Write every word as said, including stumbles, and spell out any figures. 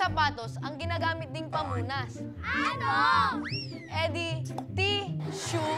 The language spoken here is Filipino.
sapatos ang ginagamit ding pamunas? Ano? Eh di, tissue.